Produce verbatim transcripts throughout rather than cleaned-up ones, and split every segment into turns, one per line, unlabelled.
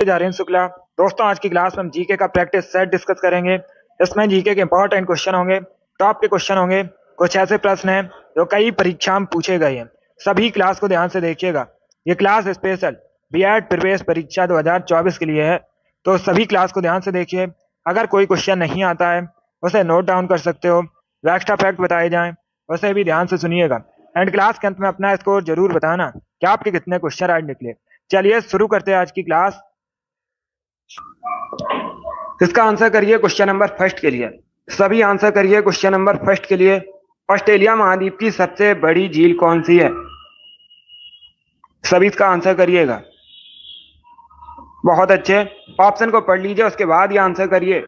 जा रहे हैं शुक्ला। दोस्तों आज की क्लास में हम जीके का प्रैक्टिस सेट डिस्कस करेंगे। इसमें जीके के इंपॉर्टेंट क्वेश्चन होंगे, टॉप के क्वेश्चन होंगे, कुछ ऐसे प्रश्न हैं जो कई परीक्षा में पूछे गए हैं। सभी क्लास को ध्यान से देखिएगा। ये क्लास स्पेशल बीएड प्रवेश परीक्षा दो हज़ार चौबीस के लिए है, तो सभी क्लास को ध्यान से देखिए। अगर कोई क्वेश्चन नहीं आता है उसे नोट डाउन कर सकते हो, जो एक्स्ट्रा फैक्ट बताए जाएं उसे भी ध्यान से सुनिएगा। एंड क्लास के अंत में अपना स्कोर जरूर बताना कि आपके कितने क्वेश्चन आज निकले। चलिए शुरू करते हैं आज की क्लास। इसका आंसर करिए क्वेश्चन नंबर फर्स्ट के लिए। सभी आंसर करिए क्वेश्चन नंबर फर्स्ट के लिए। ऑस्ट्रेलिया महाद्वीप की सबसे बड़ी झील कौन सी है? सभी इसका आंसर करिएगा। बहुत अच्छे, ऑप्शन को पढ़ लीजिए, उसके बाद ये आंसर करिए।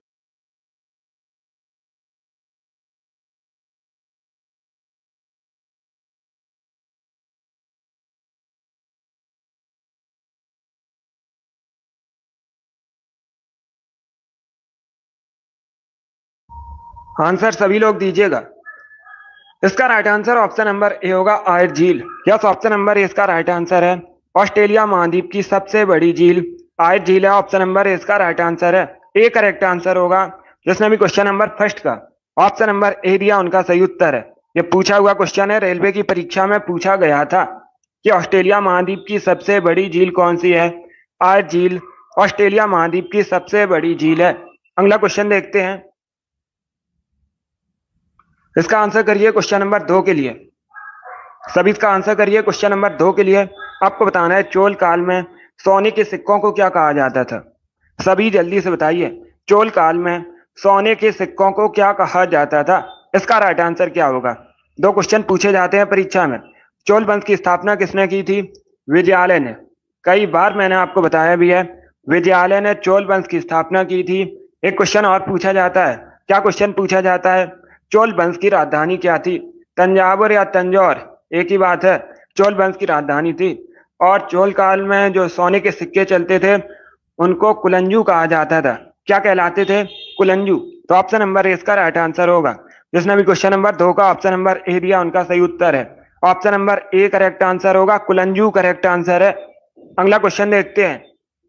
आंसर सभी लोग दीजिएगा। इसका right answer option number A होगा, आयर झील। यस, ऑप्शन नंबर ए इसका राइट आंसर है। ऑस्ट्रेलिया महाद्वीप की सबसे बड़ी झील आयर झील है। ऑप्शन नंबर ए इसका राइट आंसर है। ए करेक्ट आंसर होगा। जिसने भी क्वेश्चन नंबर फर्स्ट का ऑप्शन नंबर ए दिया उनका सही उत्तर है। ये पूछा हुआ क्वेश्चन है, रेलवे की परीक्षा में पूछा गया था कि ऑस्ट्रेलिया महाद्वीप की सबसे बड़ी झील कौन सी है? आयर झील ऑस्ट्रेलिया महाद्वीप की सबसे बड़ी झील है। अगला क्वेश्चन देखते हैं। इसका आंसर करिए क्वेश्चन नंबर दो के लिए। सभी इसका आंसर करिए क्वेश्चन नंबर दो के लिए। आपको बताना है चोल काल में सोने के सिक्कों को क्या कहा जाता था। सभी जल्दी से बताइए, चोल काल में सोने के सिक्कों को क्या कहा जाता था? इसका राइट आंसर क्या होगा? दो क्वेश्चन पूछे जाते हैं परीक्षा में। चोल वंश की स्थापना किसने की थी? विजयालय ने। कई बार मैंने आपको बताया भी है, विजयालय ने चोल वंश की स्थापना की थी। एक क्वेश्चन और पूछा जाता है। क्या क्वेश्चन पूछा जाता है? चोल वंश की राजधानी क्या थी? तंजावुर या तंजौर, एक ही बात है। चोल वंश की राजधानी थी। और चोल काल में जो सोने के सिक्के चलते थे उनको कुलंजू कहा जाता था। क्या कहलाते थे? कुलंजू। तो ऑप्शन नंबर ए इसका राइट आंसर होगा। जिसने भी क्वेश्चन नंबर दो का ऑप्शन नंबर ए दिया उनका सही उत्तर है। Option number A correct answer होगा, कुलंजू करेक्ट आंसर है। अगला क्वेश्चन देखते हैं।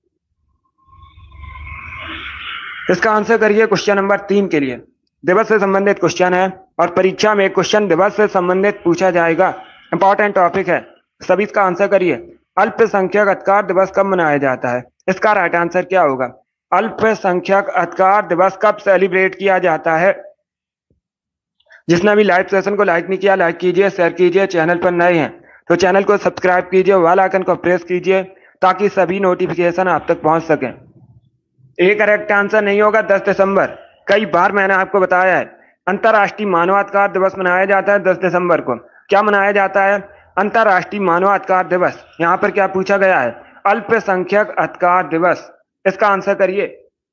इसका आंसर करिए क्वेश्चन नंबर तीन के लिए। दिवस से संबंधित क्वेश्चन है और परीक्षा में क्वेश्चन दिवस से संबंधित पूछा जाएगा। इंपॉर्टेंट टॉपिक है, सभी इसका आंसर करिए। अल्पसंख्यक अधिकार दिवस कब मनाया जाता है? इसका राइट आंसर क्या होगा? अल्पसंख्यक अधिकार दिवस कब सेलिब्रेट किया जाता है? जिसने भी लाइव सेशन को लाइक नहीं किया, लाइक कीजिए, शेयर कीजिए। चैनल पर नए हैं तो चैनल को सब्सक्राइब कीजिए, बेल आइकन को प्रेस कीजिए ताकि सभी नोटिफिकेशन आप तक पहुंच सके। ए करेक्ट आंसर नहीं होगा, दस दिसंबर। कई बार मैंने आपको बताया है, अंतर्राष्ट्रीय मानवाधिकार दिवस मनाया जाता है दस दिसंबर को। क्या मनाया जाता है? अंतर्राष्ट्रीय मानवाधिकार दिवस। यहाँ पर क्या पूछा गया है? अल्पसंख्यक अधिकार दिवस। इसका आंसर करिए।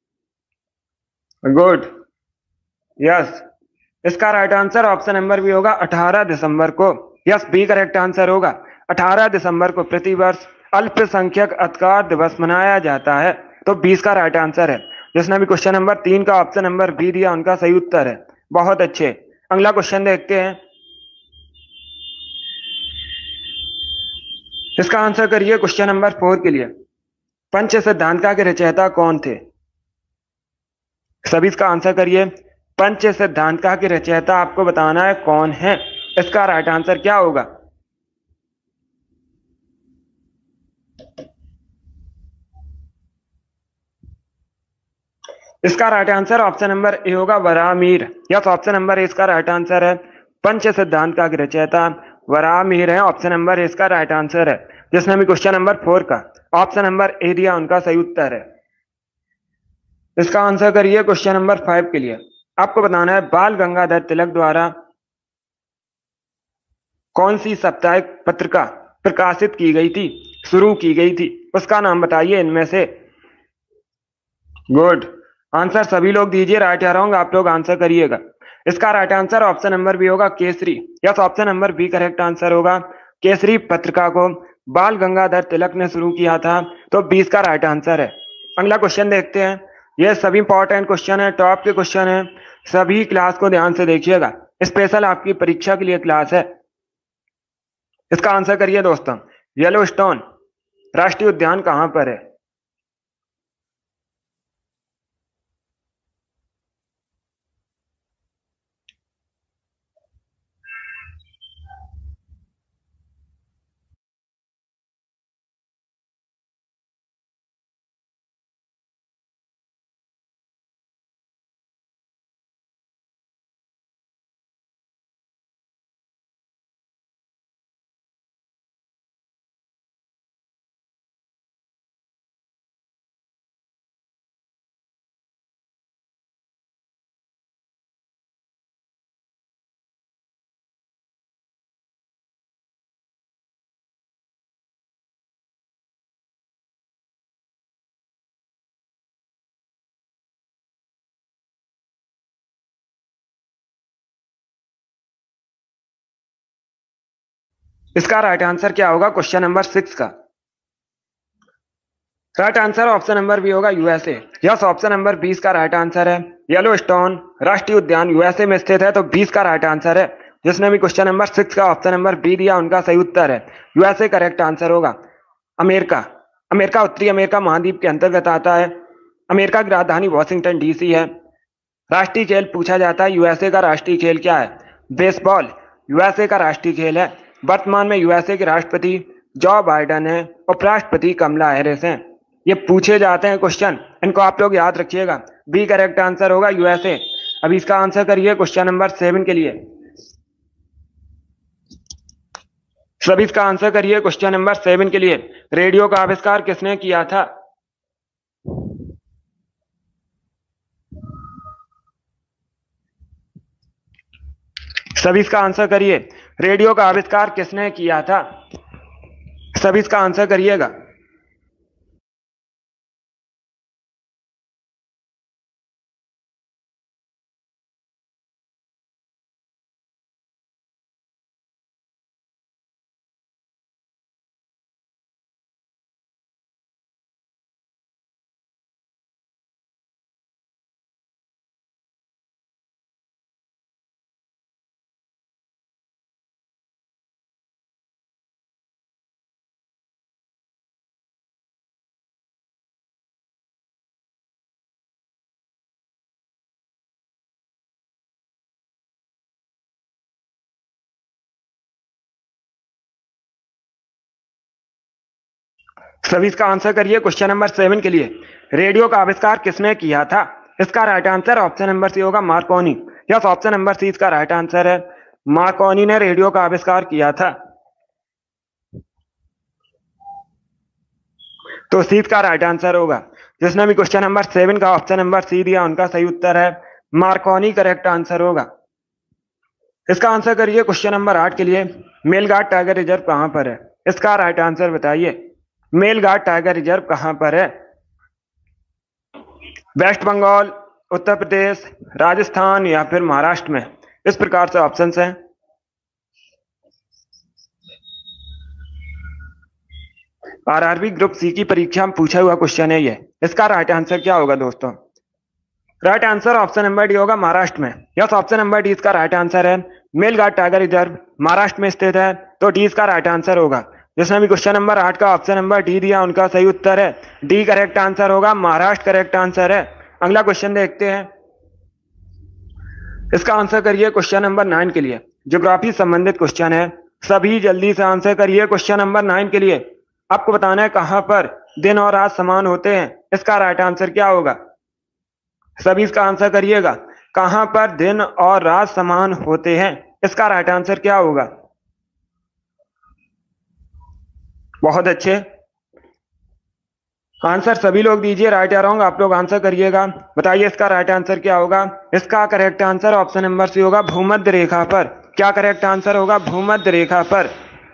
Good, yes. इसका right answer option number B होगा, अठारह दिसंबर को। यस, बी करेक्ट आंसर होगा। अठारह दिसंबर को प्रतिवर्ष अल्पसंख्यक अधिकार दिवस मनाया जाता है। तो बीस का राइट आंसर है। जिसने भी क्वेश्चन नंबर तीन का ऑप्शन नंबर बी दिया उनका सही उत्तर है। बहुत अच्छे। अगला क्वेश्चन देखते हैं। इसका आंसर करिए क्वेश्चन नंबर फोर के लिए। पंच सिद्धांतिका के रचयिता कौन थे? सभी इसका आंसर करिए। पंच सिद्धांतिका के रचयिता आपको बताना है कौन है। इसका राइट आंसर क्या होगा? इसका right answer option number A होगा, Varahamihira. Yes, option number A इसका राइट आंसर है। पंच सिद्धांतिका के रचयिता वराहमिहिर है। ऑप्शन नंबर ए इसका राइट आंसर है। जिसने भी क्वेश्चन नंबर फोर का ऑप्शन नंबर ए दिया उनका सही उत्तर है। इसका आंसर करिए क्वेश्चन नंबर फाइव के लिए। आपको बताना है बाल गंगाधर तिलक द्वारा कौन सी साप्ताहिक पत्रिका प्रकाशित की गई थी, शुरू की गई थी? उसका नाम बताइए इनमें से। गुड, आंसर सभी लोग दीजिए। राइट या रॉन्ग आप लोग आंसर करिएगा। इसका right answer option number B होगा, Kesari. Yes, option number B correct answer होगा। केसरी पत्रिका को बाल गंगाधर तिलक ने शुरू किया था। तो बीस का राइट आंसर है। अगला क्वेश्चन देखते हैं। ये सभी इंपॉर्टेंट क्वेश्चन है, टॉप के क्वेश्चन है। सभी क्लास को ध्यान से देखिएगा, स्पेशल आपकी परीक्षा के लिए क्लास है। इसका आंसर करिए दोस्तों। येलोस्टोन राष्ट्रीय उद्यान कहां पर है? इसका राइट आंसर क्या होगा क्वेश्चन नंबर सिक्स का? Right answer option number B होगा यूएसए। यस, ऑप्शन नंबर बीस का राइट आंसर है। येलोस्टोन राष्ट्रीय उद्यान यूएसए में स्थित है, तो बीस का राइट आंसर है। जिसने भी क्वेश्चन नंबर सिक्स का ऑप्शन नंबर बी दिया उनका सही उत्तर है यूएसए करेक्ट आंसर होगा। अमेरिका अमेरिका उत्तरी अमेरिका महाद्वीप के अंतर्गत आता है। अमेरिका की राजधानी वॉशिंगटन डीसी है। राष्ट्रीय खेल पूछा जाता है, यूएसए का राष्ट्रीय खेल क्या है? बेसबॉल यूएसए का राष्ट्रीय खेल है। वर्तमान में यूएसए के राष्ट्रपति जो बाइडेन है, उपराष्ट्रपति कमला हैरिस हैं। ये पूछे जाते हैं क्वेश्चन, इनको आप लोग याद रखिएगा। बी करेक्ट आंसर होगा यूएसए। अभी इसका आंसर करिए क्वेश्चन नंबर सेवन के लिए। सभी इसका आंसर करिए क्वेश्चन नंबर सेवन के लिए। रेडियो का आविष्कार किसने किया था? सभी इसका आंसर करिए। रेडियो का आविष्कार किसने किया था? सभी इसका आंसर करिएगा। सभी इसका आंसर करिए क्वेश्चन नंबर सेवन के लिए। रेडियो का आविष्कार किसने किया था? इसका right answer option number C होगा Marconi. Yes, option number C इसका राइट आंसर है। मार्कोनी ने रेडियो का आविष्कार किया था, तो सी इसका राइट आंसर होगा। जिसने भी क्वेश्चन नंबर सेवन का ऑप्शन नंबर सी दिया उनका सही उत्तर है मार्कोनी करेक्ट आंसर होगा। इसका आंसर करिए क्वेश्चन नंबर आठ के लिए। मेलघाट टाइगर रिजर्व कहां पर है? इसका राइट आंसर बताइए। मेलघाट टाइगर रिजर्व कहां पर है? वेस्ट बंगाल, उत्तर प्रदेश, राजस्थान या फिर महाराष्ट्र में? इस प्रकार से ऑप्शंस हैं। आरआरबी ग्रुप सी की परीक्षा में पूछा हुआ क्वेश्चन है ये। इसका राइट आंसर क्या होगा दोस्तों? Right answer option number D होगा महाराष्ट्र में। यस, ऑप्शन नंबर डी इसका राइट आंसर है। मेलघाट टाइगर रिजर्व महाराष्ट्र में स्थित है, तो डी इसका राइट आंसर होगा। जिसने भी क्वेश्चन नंबर आठ का ऑप्शन नंबर डी दिया उनका सही उत्तर है डी करेक्ट आंसर होगा, महाराष्ट्र करेक्ट आंसर है। अगला क्वेश्चन देखते हैं। इसका आंसर करिए क्वेश्चन नंबर नाइन के लिए। ज्योग्राफी संबंधित क्वेश्चन है, सभी जल्दी से आंसर करिए क्वेश्चन नंबर नाइन के लिए। आपको बताना है कहां पर दिन और रात समान होते हैं। इसका राइट आंसर क्या होगा? सभी इसका आंसर करिएगा। कहां पर दिन और रात समान होते हैं? इसका राइट आंसर क्या होगा? बहुत अच्छे आंसर सभी लोग दीजिए। राइट या रॉन्ग आप लोग आंसर करिएगा। बताइए इसका राइट आंसर क्या होगा? इसका correct answer option number C होगा भूमध्य रेखा पर। क्या करेक्ट आंसर होगा? भूमध्य रेखा पर,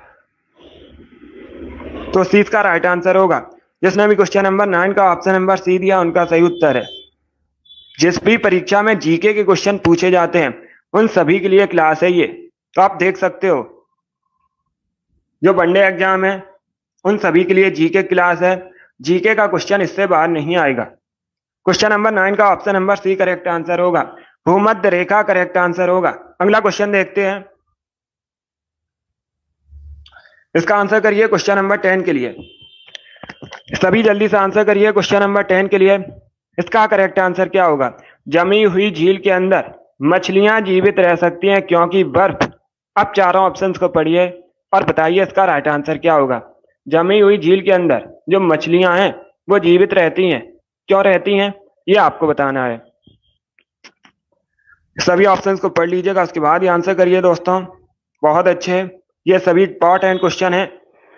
तो सी इसका राइट आंसर होगा। जिसने भी क्वेश्चन नंबर नाइन का ऑप्शन नंबर सी दिया उनका सही उत्तर है। जिस भी परीक्षा में जीके के क्वेश्चन पूछे जाते हैं उन सभी के लिए क्लास है ये, तो आप देख सकते हो। जो वनडे एग्जाम है उन सभी के लिए जीके क्लास है। जीके का क्वेश्चन इससे बाहर नहीं आएगा। क्वेश्चन नंबर नाइन का option number C correct answer होगा। भूमध्य रेखा करेक्ट आंसर होगा। अगला क्वेश्चन देखते हैं। इसका आंसर करिए क्वेश्चन नंबर टेन के लिए। सभी जल्दी से आंसर करिए क्वेश्चन नंबर टेन के लिए। इसका करेक्ट आंसर क्या होगा? जमी हुई झील के अंदर मछलियां जीवित रह सकती हैं क्योंकि बर्फ। अब चारों ऑप्शंस को पढ़िए और बताइए इसका राइट आंसर क्या होगा। जमी हुई झील के अंदर जो मछलियां हैं वो जीवित रहती हैं, क्यों रहती हैं ये आपको बताना है। सभी ऑप्शंस को पढ़ लीजिएगा, उसके बाद ही आंसर करिए दोस्तों। बहुत अच्छे, ये सभी इंपॉर्टेंट क्वेश्चन है।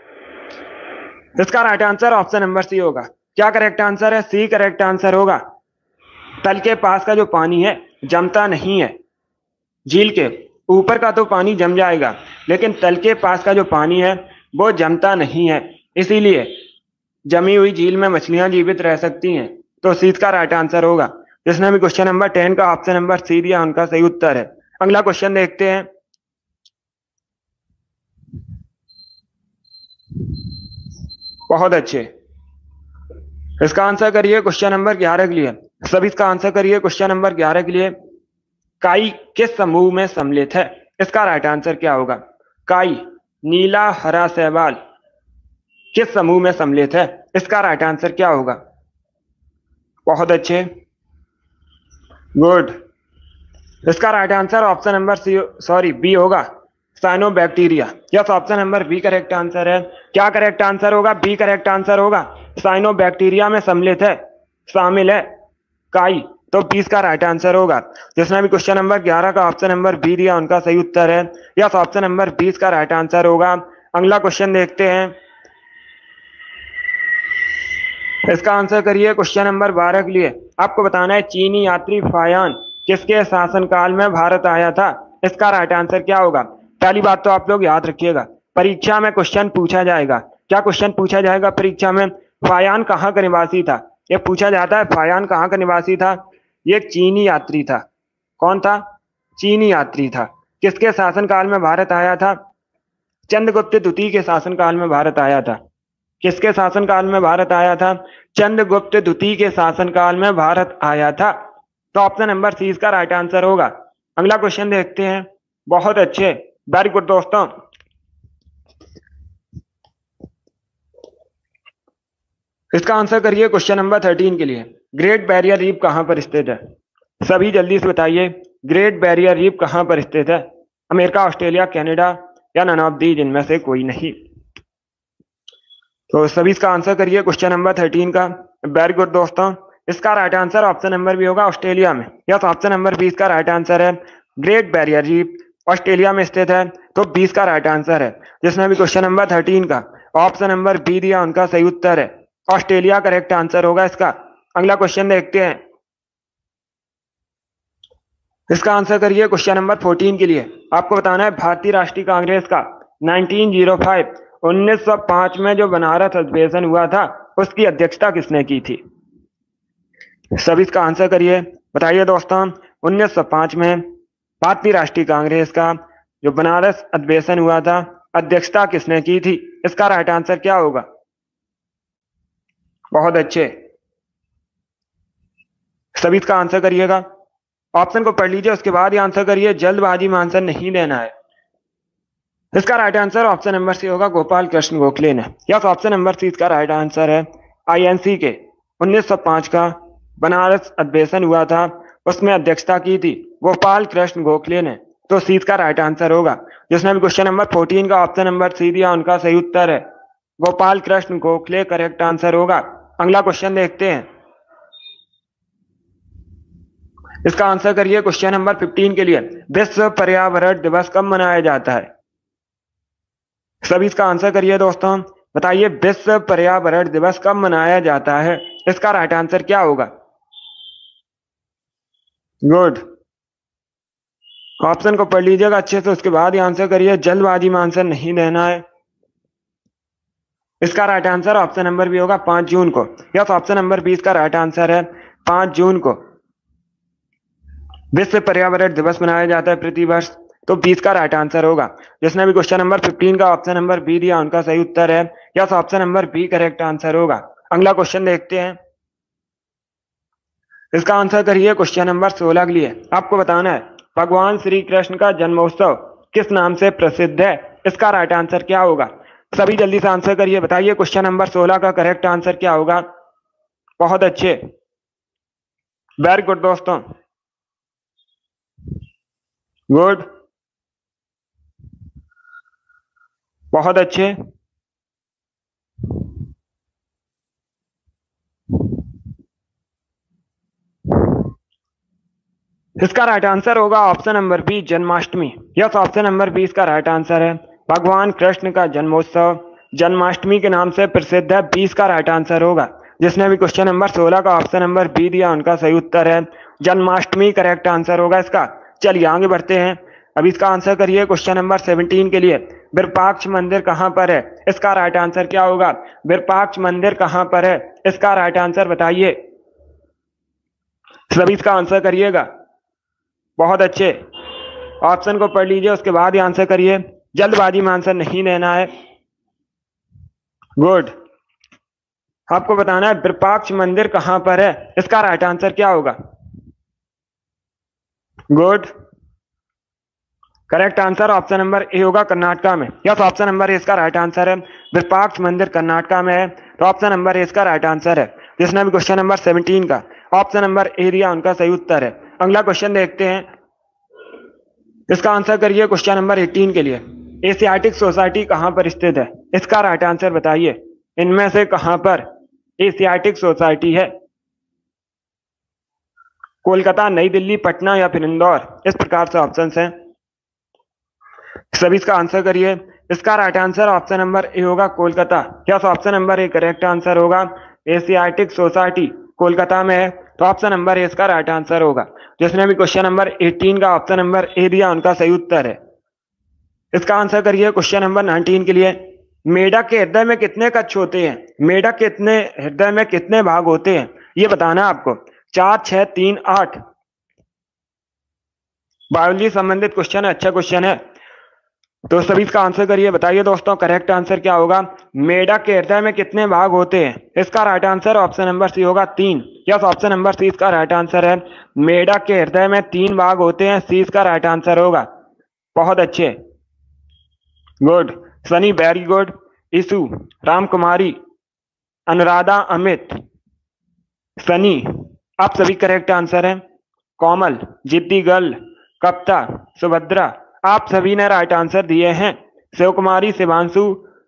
इसका right answer option number C होगा। क्या करेक्ट आंसर है? सी करेक्ट आंसर होगा। तल के पास का जो पानी है जमता नहीं है। झील के ऊपर का तो पानी जम जाएगा, लेकिन तल के पास का जो पानी है वो जमता नहीं है, इसीलिए जमी हुई झील में मछलियां जीवित रह सकती हैं, तो सी का राइट आंसर होगा। जिसने भी क्वेश्चन नंबर टेन का ऑप्शन नंबर सी दिया उनका सही उत्तर है। अगला क्वेश्चन देखते हैं। बहुत अच्छे। इसका आंसर करिए क्वेश्चन नंबर ग्यारह के लिए। सभी इसका आंसर करिए क्वेश्चन नंबर ग्यारह के लिए। काई किस समूह में सम्मिलित है? इसका राइट आंसर क्या होगा? काई, नीला, हरा, शैवाल किस समूह में सम्मिलित है? इसका राइट आंसर क्या होगा? बहुत अच्छे, गुड। इसका right answer option number C sorry B होगा, cyanobacteria. Yes, option number B correct answer है। क्या करेक्ट आंसर होगा? बी करेक्ट आंसर होगा। साइनोबैक्टीरिया में सम्मिलित है, शामिल है काई, तो बीस का राइट आंसर होगा। जिसने भी क्वेश्चन नंबर ग्यारह का ऑप्शन नंबर बी दिया उनका सही उत्तर है। यस, ऑप्शन नंबर बीस का राइट आंसर होगा। अगला क्वेश्चन देखते हैं। इसका आंसर करिए क्वेश्चन नंबर बारह के लिए। आपको बताना है चीनी यात्री फायान किसके शासनकाल में भारत आया था? इसका राइट आंसर क्या होगा? पहली बात तो आप लोग याद रखिएगा, परीक्षा में क्वेश्चन पूछा जाएगा। क्या क्वेश्चन पूछा जाएगा परीक्षा में? फायान कहाँ का निवासी था? ये पूछा जाता है, फायान कहाँ का निवासी था? ये चीनी यात्री था। कौन था? चीनी यात्री था। किसके शासनकाल में भारत आया था? चंद्रगुप्त द्वितीय के शासनकाल में भारत आया था। किसके शासनकाल में भारत आया था? चंद्रगुप्त द्वितीय के शासनकाल में भारत आया था। तो ऑप्शन नंबर सी इसका राइट आंसर होगा। अगला क्वेश्चन देखते हैं। बहुत अच्छे, वेरी गुड दोस्तों। इसका आंसर करिए क्वेश्चन नंबर थर्टीन के लिए। ग्रेट बैरियर रीफ कहां पर स्थित है? सभी जल्दी से बताइए, ग्रेट बैरियर रीफ कहां पर स्थित है? अमेरिका, ऑस्ट्रेलिया, कनाडा या नन ऑफ दीज, इनमें से कोई नहीं। तो सभी इसका आंसर करिए क्वेश्चन नंबर थर्टीन का। वेरी गुड दोस्तों। इसका right answer option number B होगा, ऑस्ट्रेलिया में। यस, ऑप्शन नंबर बीस का राइट आंसर है। ग्रेट बैरियर रीफ ऑस्ट्रेलिया में स्थित है, तो बीस का राइट आंसर है। जिसने भी क्वेश्चन नंबर थर्टीन का ऑप्शन नंबर बी दिया उनका सही उत्तर है, ऑस्ट्रेलिया करेक्ट आंसर होगा इसका। अगला क्वेश्चन देखते हैं। इसका आंसर करिए क्वेश्चन नंबर फोर्टीन के लिए। आपको बताना है भारतीय राष्ट्रीय कांग्रेस का उन्नीस सौ पाँच में जो बनारस अधिवेशन हुआ था उसकी अध्यक्षता किसने की थी? सभी इसका आंसर करिए, बताइए दोस्तों। उन्नीस सौ पाँच में भारतीय राष्ट्रीय कांग्रेस का जो बनारस अधिवेशन हुआ था, अध्यक्षता किसने की थी? इसका राइट आंसर क्या होगा? बहुत अच्छे, सभी इसका आंसर करिएगा। ऑप्शन को पढ़ लीजिए, उसके बाद ही आंसर करिए, जल्दबाजी में आंसर नहीं देना है। इसका right answer option number C होगा, गोपाल कृष्ण गोखले ने। यस, ऑप्शन नंबर सी इसका राइट आंसर है। आईएनसी के उन्नीस सौ पाँच का बनारस अधिवेशन हुआ था, उसमें अध्यक्षता की थी गोपाल कृष्ण गोखले ने, तो सी इसका राइट आंसर होगा। जिसने भी क्वेश्चन नंबर फोर्टीन का ऑप्शन नंबर सी दिया उनका सही उत्तर है, गोपाल कृष्ण गोखले करेक्ट आंसर होगा। अगला क्वेश्चन देखते हैं। इसका आंसर करिए क्वेश्चन नंबर फिफ्टीन के लिए। विश्व पर्यावरण दिवस कब मनाया जाता है? सभी इसका आंसर करिए दोस्तों, बताइए विश्व पर्यावरण दिवस कब मनाया जाता है? इसका राइट आंसर क्या होगा? गुड, ऑप्शन को पढ़ लीजिएगा अच्छे से, उसके बाद ही आंसर करिए, जल्दबाजी में आंसर नहीं देना है। इसका right answer option number B होगा, पांच जून को। यस, ऑप्शन नंबर बीस का राइट आंसर है, पांच जून को विश्व पर्यावरण दिवस मनाया जाता है प्रति वर्ष, तो बीस का राइट आंसर होगा। जिसने भी क्वेश्चन नंबर फिफ्टीन का ऑप्शन नंबर बी दिया उनका सही उत्तर है। Yes, option number B correct answer होगा। अगला क्वेश्चन देखते हैं। इसका आंसर करिए क्वेश्चन नंबर सोलह के लिए। आपको बताना है भगवान श्री कृष्ण का जन्मोत्सव किस नाम से प्रसिद्ध है? इसका राइट आंसर क्या होगा? सभी जल्दी से आंसर करिए, बताइए क्वेश्चन नंबर सोलह का करेक्ट आंसर क्या होगा? बहुत अच्छे, वेरी गुड दोस्तों, गुड, बहुत अच्छे। इसका राइट आंसर होगा option number B, Janmashtami. Yes, option number B इसका राइट आंसर है। भगवान कृष्ण का जन्मोत्सव जन्माष्टमी के नाम से प्रसिद्ध है, बीस का राइट आंसर होगा। जिसने भी क्वेश्चन नंबर सोलह का ऑप्शन नंबर बी दिया उनका सही उत्तर है, जन्माष्टमी करेक्ट आंसर होगा इसका। चलिए आगे बढ़ते हैं। अब इसका आंसर करिए क्वेश्चन नंबर सेवनटीन के लिए। विरूपाक्ष मंदिर कहां पर है? इसका राइट आंसर क्या होगा? विरूपाक्ष मंदिर कहां पर है? इसका राइट आंसर बताइए, सभी इसका आंसर करिएगा। बहुत अच्छे, ऑप्शन को पढ़ लीजिए, उसके बाद ही आंसर करिए, जल्दबाजी में आंसर नहीं देना है। गुड, आपको बताना है विरूपाक्ष मंदिर कहां पर है। इसका राइट आंसर क्या होगा? Good. Correct answer option number A होगा, कर्नाटका में। यस, ऑप्शन नंबर ए इसका राइट आंसर है। विरूपाक्ष मंदिर कर्नाटका में है, तो ऑप्शन नंबर ए इसका राइट आंसर है। जिसने भी क्वेश्चन नंबर सेवनटीन का ऑप्शन नंबर ए दिया उनका सही उत्तर है। अगला क्वेश्चन देखते हैं, इसका आंसर करिए क्वेश्चन नंबर एटीन के लिए। एशियाटिक सोसाइटी कहां पर स्थित है? इसका राइट आंसर बताइए। इनमें से कहां पर एशियाटिक सोसाइटी है? कोलकाता, नई दिल्ली, पटना या फिर इंदौर? इस प्रकार से ऑप्शंस हैं, सभी इसका आंसर करिए। इसका right answer option number A होगा, Kolkata. Yes, option number A correct answer होगा। एशियाटिक सोसाइटी कोलकाता में है, तो ऑप्शन नंबर ए इसका राइट आंसर होगा। जिसने भी क्वेश्चन नंबर एटीन का ऑप्शन नंबर ए दिया उनका सही उत्तर है। इसका आंसर करिए क्वेश्चन नंबर नाइनटीन के लिए। मेढक के हृदय में कितने कक्ष होते हैं? मेढक के इतने हृदय में कितने भाग होते हैं ये बताना है आपको। चार, छह, तीन, आठ। बायोलॉजी संबंधित क्वेश्चन है, अच्छा क्वेश्चन है, तो सभी इसका आंसर करिए। बताइए दोस्तों करेक्ट आंसर क्या होगा? मेढक के हृदय में कितने भाग होते हैं? इसका right answer option number C होगा, तीन। यस, ऑप्शन नंबर सी इसका राइट आंसर है। मेढक के हृदय में तीन भाग होते हैं, सी इसका राइट आंसर होगा। बहुत अच्छे, good. Sunny very good. Ishu, Ramkumari, Anuradha, Amit, Sunny, आप सभी करेक्ट आंसर है। कोमल, जिद्दी गर्ल, कप्ता, सुभद्रा, आप सभी ने राइट आंसर दिए हैं। शिव कुमारी, शिवांशु,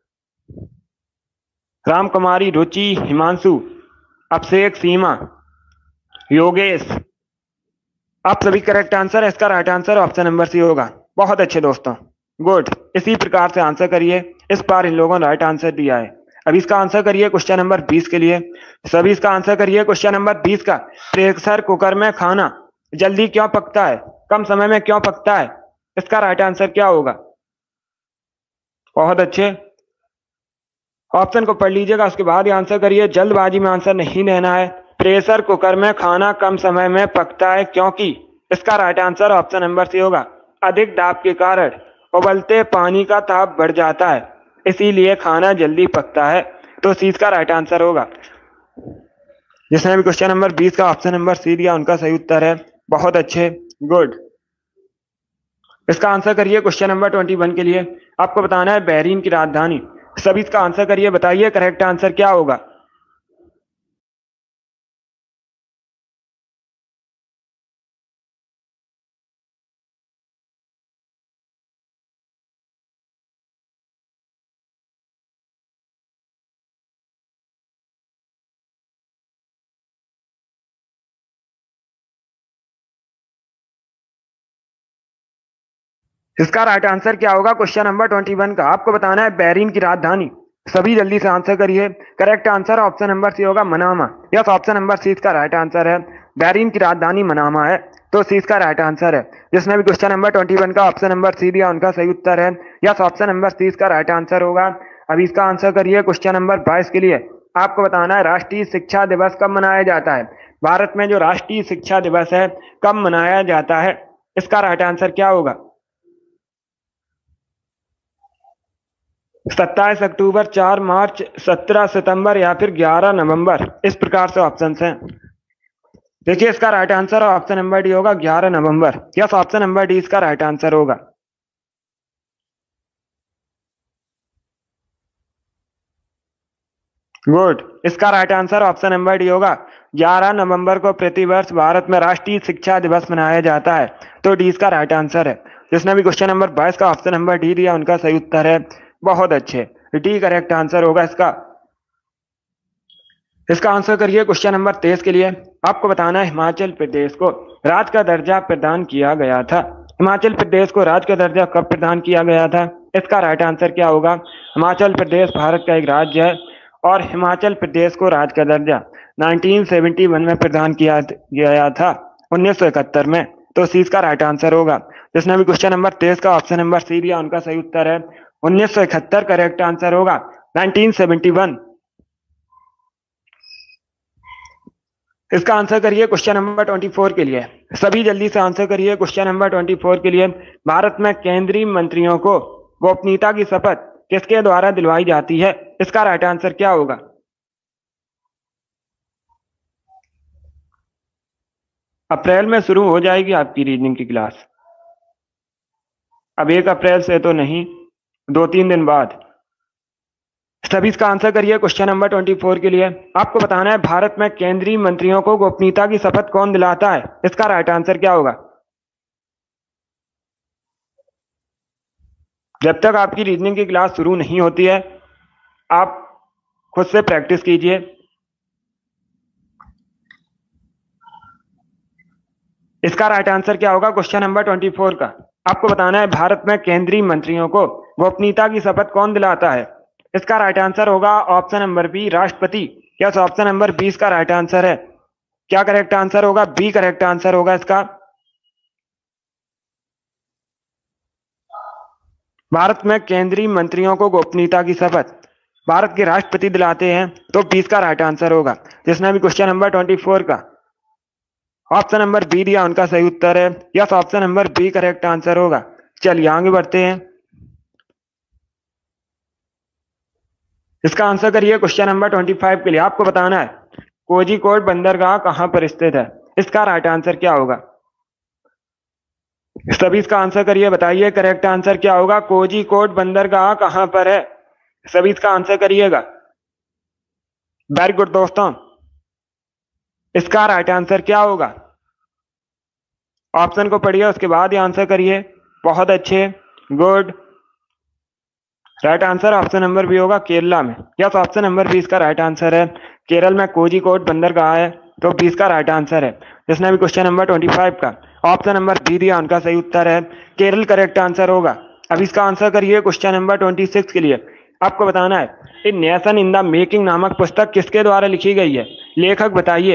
रामकुमारी, रुचि, हिमांशु, अभिषेक, सीमा, योगेश, आप सभी करेक्ट आंसर है। इसका right answer option number C होगा। बहुत अच्छे दोस्तों, गुड। इसी प्रकार से आंसर करिए। इस बार इन लोगों ने राइट आंसर दिया है। अब इसका आंसर करिए क्वेश्चन नंबर बीस के लिए। सभी इसका आंसर करिए क्वेश्चन नंबर बीस का। प्रेशर कुकर में खाना जल्दी क्यों पकता है, कम समय में क्यों पकता है? इसका राइट आंसर क्या होगा? बहुत अच्छे, ऑप्शन को पढ़ लीजिएगा, उसके बाद ही आंसर करिए। जल्दबाजी में आंसर नहीं देना है। प्रेशर कुकर में खाना कम समय में पकता है क्योंकि इसका right answer option number C होगा। अधिक दाब के कारण उबलते पानी का ताप बढ़ जाता है, इसीलिए खाना जल्दी पकता है, तो सी इसका राइट आंसर होगा। जिसने भी क्वेश्चन नंबर बीस का ऑप्शन नंबर सी दिया उनका सही उत्तर है। बहुत अच्छे, गुड। इसका आंसर करिए क्वेश्चन नंबर ट्वेंटी वन के लिए। आपको बताना है बहरीन की राजधानी। सभी इसका आंसर करिए, बताइए करेक्ट आंसर क्या होगा? इसका राइट आंसर क्या होगा क्वेश्चन नंबर ट्वेंटी वन का? आपको बताना है बहरीन की राजधानी। सभी जल्दी से आंसर करिए। Correct answer option number C होगा, Manama. Yes, option number C इसका राइट आंसर है। बहरीन की राजधानी मनामा है, तो सी इसका राइट आंसर है। जिसने भी क्वेश्चन नंबर ट्वेंटी वन का ऑप्शन नंबर सी दिया उनका सही उत्तर है। यस, ऑप्शन नंबर सी इसका राइट आंसर होगा। अभी इसका आंसर करिए क्वेश्चन नंबर बाईस के लिए। आपको बताना है राष्ट्रीय शिक्षा दिवस कब मनाया जाता है? भारत में जो राष्ट्रीय शिक्षा दिवस है कब मनाया जाता है? इसका राइट आंसर क्या होगा? सत्ताईस अक्टूबर, चार मार्च, सत्रह सितंबर या फिर ग्यारह नवंबर? इस प्रकार से ऑप्शंस हैं। देखिए इसका right answer option number D होगा, ग्यारह नवंबर। यस, ऑप्शन नंबर डी इसका राइट आंसर होगा। गुड। इसका right answer option number D होगा, ग्यारह नवंबर को प्रतिवर्ष भारत में राष्ट्रीय शिक्षा दिवस मनाया जाता है, तो डी इसका राइट आंसर है। जिसने भी क्वेश्चन नंबर बाईस का ऑप्शन नंबर डी दिया उनका सही उत्तर है। बहुत अच्छे, डी करेक्ट आंसर होगा इसका। इसका आंसर करिए क्वेश्चन नंबर तेईस के लिए। आपको बताना है हिमाचल प्रदेश को राज्य का दर्जा प्रदान किया गया था। हिमाचल प्रदेश को राज्य का दर्जा कब प्रदान किया गया था? इसका राइट आंसर क्या होगा? हिमाचल प्रदेश भारत का एक राज्य है और हिमाचल प्रदेश को राज्य का दर्जा उन्नीस सौ इकहत्तर में प्रदान किया गया था, उन्नीस सौ इकहत्तर में, तो सी इसका राइट आंसर होगा। जिसने भी क्वेश्चन नंबर तेईस का ऑप्शन नंबर सी दिया उनका सही उत्तर है। उन्नीस सौ इकहत्तर करेक्ट आंसर होगा, उन्नीस सौ इकहत्तर। इसका आंसर करिए क्वेश्चन नंबर चौबीस के लिए। सभी जल्दी से आंसर करिए क्वेश्चन नंबर चौबीस के लिए। भारत में केंद्रीय मंत्रियों को गोपनीयता की शपथ किसके द्वारा दिलवाई जाती है? इसका राइट आंसर क्या होगा? अप्रैल में शुरू हो जाएगी आपकी रीजनिंग की क्लास। अब एक अप्रैल से तो नहीं, दो तीन दिन बाद। सभी इसका आंसर करिए क्वेश्चन नंबर ट्वेंटी फोर के लिए। आपको बताना है भारत में केंद्रीय मंत्रियों को गोपनीयता की शपथ कौन दिलाता है? इसका राइट आंसर क्या होगा? जब तक आपकी रीजनिंग की क्लास शुरू नहीं होती है आप खुद से प्रैक्टिस कीजिए। इसका राइट आंसर क्या होगा क्वेश्चन नंबर ट्वेंटी फोर का? आपको बताना है भारत में केंद्रीय मंत्रियों को गोपनीयता की शपथ कौन दिलाता है? इसका राइट आंसर होगा ऑप्शन नंबर बी, राष्ट्रपति। यस, ऑप्शन नंबर बी इसका राइट आंसर है। क्या करेक्ट आंसर होगा? बी करेक्ट आंसर होगा इसका। भारत में केंद्रीय मंत्रियों को गोपनीयता की शपथ भारत के राष्ट्रपति दिलाते हैं, तो बी इसका राइट आंसर होगा। जिसने भी क्वेश्चन नंबर ट्वेंटी फोर का ऑप्शन नंबर बी दिया उनका सही उत्तर है। Yes, option number B correct answer होगा। चलिए आगे बढ़ते हैं। इसका आंसर करिए क्वेश्चन नंबर ट्वेंटी फाइव के लिए। आपको बताना है कोझिकोड बंदरगाह कहां पर स्थित है? इसका राइट आंसर क्या होगा? सभी इसका आंसर करिए, बताइए करेक्ट आंसर क्या होगा? कोझिकोड बंदरगाह कहां पर है? सभी इसका आंसर करिएगा। वेरी गुड दोस्तों, इसका राइट आंसर क्या होगा? ऑप्शन को पढ़िए उसके बाद ही आंसर करिए। बहुत अच्छे, good. Right answer option number B होगा, केरला में। यस, ऑप्शन नंबर बी इसका राइट आंसर है। केरल में कोझिकोड बंदरगाह है, तो बी इसका राइट आंसर है। जिसने भी क्वेश्चन नंबर ट्वेंटी फाइव का ऑप्शन नंबर बी दिया उनका सही उत्तर है, केरल करेक्ट आंसर होगा। अब इसका आंसर करिए क्वेश्चन नंबर ट्वेंटी सिक्स के लिए। आपको बताना है a nation in the making नामक पुस्तक किसके द्वारा लिखी गई है? लेखक बताइए।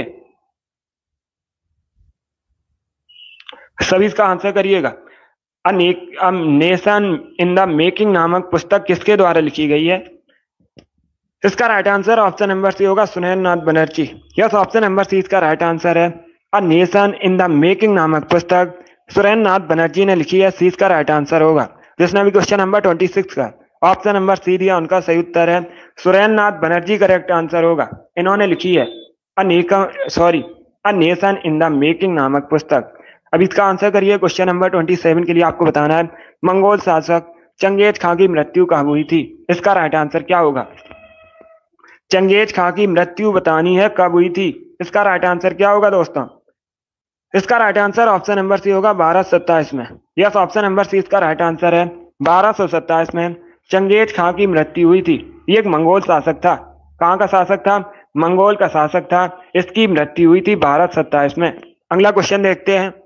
सभी इसका आंसर करिएगा। A nation in the making नामक पुस्तक किसके द्वारा लिखी गई है? इसका right answer option number C होगा, Surendra Nath Banerjee. Yes, option number C इसका राइट आंसर है। A nation in the making नामक पुस्तक सुरेंद्र नाथ बनर्जी ने लिखी है, सी इसका राइट आंसर होगा। जिसने भी क्वेश्चन नंबर ट्वेंटी सिक्स का ऑप्शन नंबर सी दिया उनका सही उत्तर है, सुरेंद्र नाथ बनर्जी करेक्ट आंसर होगा। इन्होंने लिखी है a sorry a nation in the making नामक पुस्तक। अब इसका आंसर करिए क्वेश्चन नंबर ट्वेंटी सेवन के लिए। आपको बताना है मंगोल शासक चंगेज खां की मृत्यु कब हुई थी? इसका राइट आंसर क्या होगा? चंगेज खां की मृत्यु बतानी है, कब हुई थी? इसका राइट आंसर क्या होगा दोस्तों? इसका right answer option number C होगा, बारह सौ सत्ताईस में। यस, ऑप्शन नंबर सी इसका राइट आंसर है। बारह सौ सत्ताईस में चंगेज खां की मृत्यु हुई थी। ये एक मंगोल शासक था। कहाँ का शासक था? मंगोल का शासक था। इसकी मृत्यु हुई थी बारह सौ सत्ताईस में। अगला क्वेश्चन देखते हैं।